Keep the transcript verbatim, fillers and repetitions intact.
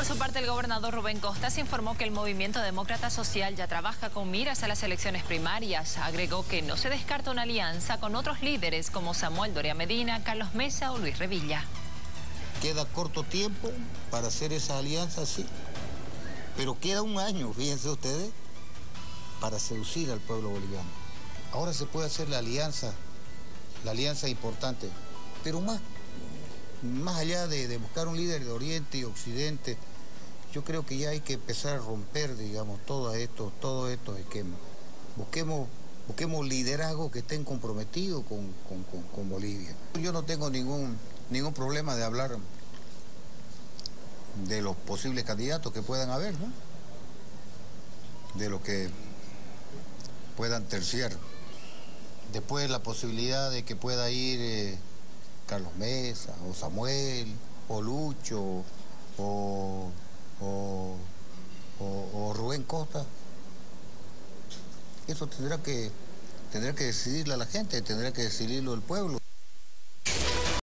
Por su parte, el gobernador Rubén Costas informó que el Movimiento Demócrata Social ya trabaja con miras a las elecciones primarias. Agregó que no se descarta una alianza con otros líderes como Samuel Doria Medina, Carlos Mesa o Luis Revilla. Queda corto tiempo para hacer esa alianza, sí, pero queda un año, fíjense ustedes, para seducir al pueblo boliviano. Ahora se puede hacer la alianza, la alianza importante, pero más, más allá de, de buscar un líder de Oriente y Occidente, yo creo que ya hay que empezar a romper, digamos, todos estos, todos estos esquemas. Busquemos, busquemos liderazgos que estén comprometidos con, con, con, con Bolivia. Yo no tengo ningún, ningún problema de hablar de los posibles candidatos que puedan haber, ¿no? De los que puedan terciar. Después la posibilidad de que pueda ir eh, Carlos Mesa, o Samuel, o Lucho, o, o, o, o Rubén Costas. Eso tendrá que, tendrá que decidirlo la gente, tendrá que decidirlo el pueblo.